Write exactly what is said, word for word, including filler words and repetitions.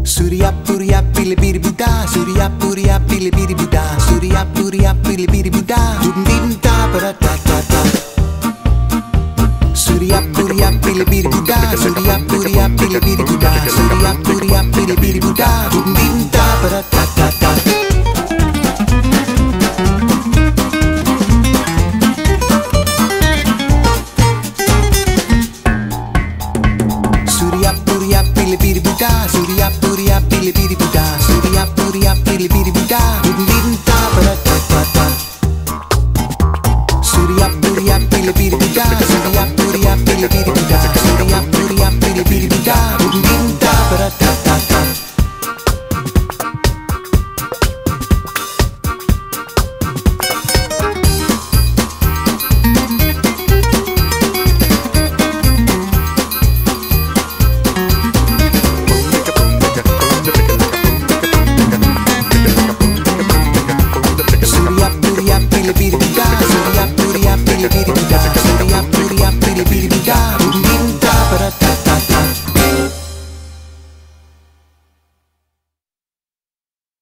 Surya Purya Pili Biri Buddha, Surya Purya Pili Biri Buddha, Surya Purya Pili Biri Buddha, Dum Dim Ta Bara Ta Ta Ta. Surya Purya Pili Biri Buddha, Surya Purya Pili Biri Buddha, Surya Purya Pili Biri Buddha, Dum Dim Ta Bara Ta Ta Ta. Surya Purya Pili Biri Buddha, Surya Purya Pili Biri Buddha, Surya Purya Pili Biri Buddha, Dum Dim Ta Bara Ta Ta Ta. Surya Purya Pili Biri Buddha, Surya Purya Pili Biri Buddha, Surya Purya Pili Biri Buddha, Dum Dim Ta Bara Ta Ta Ta. Surya Purya Pili Biri Buddha, Surya Purya Pili Biri Buddha,